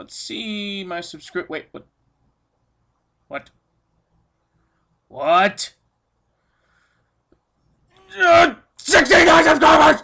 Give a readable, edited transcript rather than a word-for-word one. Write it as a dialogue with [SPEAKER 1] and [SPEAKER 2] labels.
[SPEAKER 1] Let's see my Wait, what? What? What? 69 subscribers!